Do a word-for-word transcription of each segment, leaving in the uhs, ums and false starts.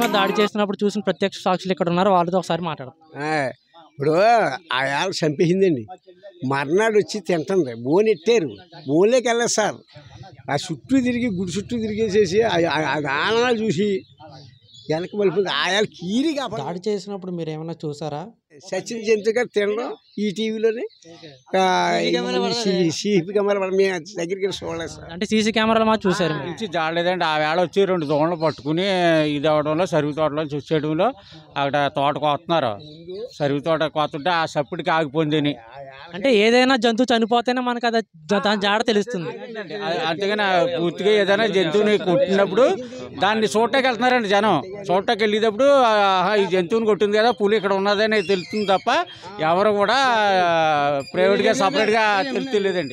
దాడి చేసినప్పుడు చూసిన ప్రత్యక్ష సాక్షులు ఇక్కడ ఉన్నారు, వాళ్ళతో ఒకసారి మాట్లాడతాం. ఇప్పుడు ఆ చంపేసిందండి, మర్నాడు వచ్చి తింటుంది, బోన్ ఎట్టారు, బోన్లోకి వెళ్ళదు సార్. ఆ చుట్టూ తిరిగి గుడి చుట్టూ తిరిగేసేసి ఆనాలు చూసి వెనక మళ్ళీ ఆయాలు కీరి దాడి చేసినప్పుడు మీరు ఏమైనా చూసారా? సచిన్ జంతు గారు తినడం ఈ టీవీలోనే సీపీ కెమెరా మేము దగ్గరికి చూడలేదు సార్. అంటే సీసీ కెమెరాలు మా చూసారు నుంచి జాడలేదండి. ఆ వేళ వచ్చి రెండు దోణలు పట్టుకుని ఇది అవడంలో సరుగు తోటలో చూసేయడంలో అక్కడ తోట కోస్తున్నారు. సరుగు తోట కోస్తుంటే ఆ సప్పుడికి ఆగిపోయిందని. అంటే ఏదైనా జంతువు చనిపోతేనే మనకు అది దాని జాడ తెలుస్తుంది. అంతేగాని పూర్తిగా ఏదైనా జంతువుని కొట్టినప్పుడు దాన్ని చూడటానికి వెళ్తున్నారండి జనం. చూడటానికి వెళ్ళేటప్పుడు ఈ జంతువుని కొట్టింది కదా, పులి ఇక్కడ ఉన్నదని తెలుస్తుంది తప్ప ఎవరు కూడా ప్రైవేట్గా సపరేట్గా తెలియలేదండి.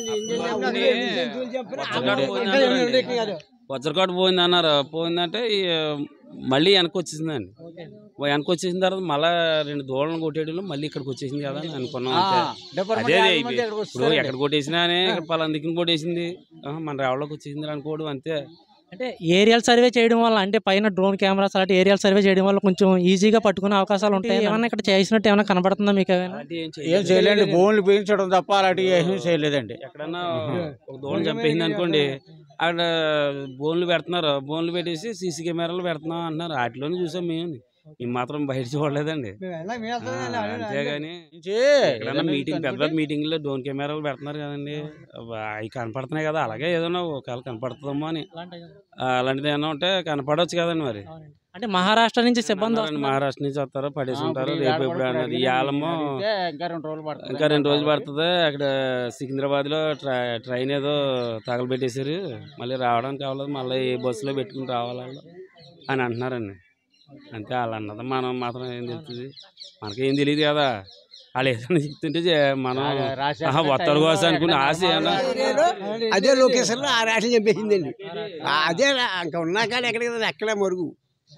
వజ్రకాటు పోయింది అన్నారు. పోయిందంటే మళ్ళీ వెనక్కి వచ్చేసిందండి. వెనక్కి వచ్చేసిన తర్వాత మళ్ళీ రెండు దూడలను కొట్టేయడంలో మళ్ళీ ఇక్కడికి వచ్చేసింది కదా అని అనుకున్నాం. అదే ఇప్పుడు ఎక్కడ కొట్టేసినా ఇక్కడ పలానా దిక్కున కొట్టేసింది, మన రేవలోకి వచ్చేసింది అనుకోవడం అంతే. అంటే ఏరియల్ సర్వే చేయడం వల్ల, అంటే పైన డ్రోన్ కెమెరాస్ అలాంటి ఏరియల్ సర్వే చేయడం వల్ల కొంచెం ఈజీగా పట్టుకునే అవకాశాలు ఉంటాయి. ఏమన్నా ఇక్కడ చేసినట్టు ఏమైనా కనబడుతుందా మీకు? ఏం చేయలేండి, బోన్లు పెంచడం తప్ప అలాంటివి ఏమీ చేయలేదండి. ఎక్కడన్నా ఒక దూడను చంపేసింది అనుకోండి, అక్కడ బోన్లు పెడుతున్నారు, బోన్లు పెట్టేసి సీసీ కెమెరాలు పెడుతున్నాం అంటున్నారు. వాటిలోనే చూసాం మేము, మేము మాత్రం బయట చూడలేదండి. అంతేగాని ఎక్కడన్నా మీటింగ్ పెద్ద పెద్ద మీటింగ్లో డ్రోన్ కెమెరాలు పెడుతున్నారు కదండి, అవి కనపడుతున్నాయి కదా, అలాగే ఏదైనా ఒకవేళ కనపడుతుందమ్మా అని. అలాంటిది ఏమన్నా ఉంటే కనపడవచ్చు కదండి. మరి అంటే మహారాష్ట్ర నుంచి సిబ్బంది మహారాష్ట్ర నుంచి వస్తారు, పడేసి ఉంటారు. రేపు ఎప్పుడు అన్నది ఇవాళమో ఇంకా రెండు రోజులు పడుతుంది. అక్కడ సికింద్రాబాద్ లో ట్రైన్ ఏదో తగలబెట్టేశారు, మళ్ళీ రావడానికి కావాలి, మళ్ళీ ఏ బస్సులో పెట్టుకుని రావాలి అని అంటున్నారండి. అంతే వాళ్ళు అన్నది, మనం మాత్రం ఏం తెలుస్తుంది, మనకేం తెలియదు కదా. వాళ్ళు ఏదైనా చెప్తుంటే మనం ఒత్తడు కోసం అనుకుని ఆశ. అదే లొకేషన్ లో ఆ రాష్ట్రం చంపేసిందండి. అదే ఇంకా ఉన్నా కానీ ఎక్కడికి ఎక్కడే మరుగు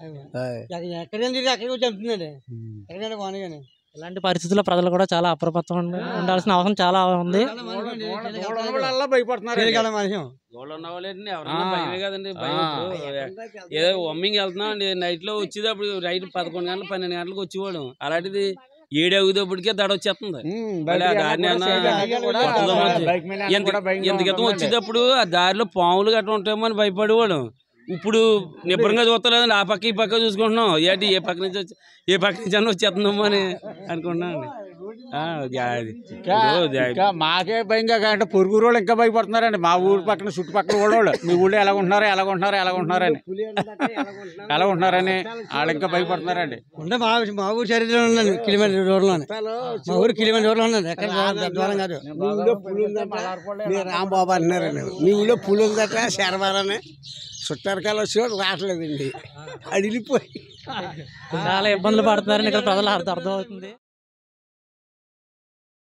ఇలాంటి పరిస్థితుల్లో ప్రజలు కూడా చాలా అప్రమత్తం ఉండాల్సిన అవసరం చాలా ఉంది. భయపడుతున్నారు భయమే కదండి. భయం ఏదో వమ్మింగ్ వెళ్తున్నాం అండి, నైట్ లో వచ్చేటప్పుడు రైట్ పదకొండు గంటలు పన్నెండు గంటలకు వచ్చేవాడు, అలాంటిది ఏడు అవుతేప్పటికే దడ వచ్చేస్తుంది. ఎంత క్రితం వచ్చేటప్పుడు ఆ దారిలో పాములు గట్రా ఉంటాయేమో అని భయపడేవాడు. ఇప్పుడు నిబ్బరంగా చూస్తలేదండి, ఆ పక్క ఈ పక్క చూసుకుంటున్నాం. ఏంటి ఏ పక్క నుంచి వచ్చి ఏ పక్క నుంచి అన్న వచ్చేస్తుందమ్మా అని అనుకుంటున్నాం అండి. మాకే భయంగా అంటే పొరుగు వాళ్ళు ఇంకా భయపడుతున్నారండి. మా ఊరు పక్కన చుట్టుపక్కల వాళ్ళు మీ ఊళ్ళో ఎలా ఉంటున్నారా ఎలా ఉంటున్నారా ఎలా ఉంటున్నారని ఎలా ఉంటున్నారని వాళ్ళు ఇంకా భయపడుతున్నారండి. ఉండే మా మా ఊరు చరిత్రలో ఉందండి, కిలోమీటర్ దూరంలోనే. మా ఊరు కిలోమీటర్ దూరంలో ఉన్నది, ఎక్కడ దూరం కాదు. మీ ఊళ్ళో పులి ఉందట, రాంబాబు అంటున్నారండి. మీ ఊళ్ళో పులి ఉందట, శర్వాలని చుట్టారకాలు వచ్చి రావట్లేదండి, అది వెళ్ళిపోయి చాలా ఇబ్బందులు పడుతున్నారని ఇక్కడ ప్రజలు అర్థం అర్థమవుతుంది.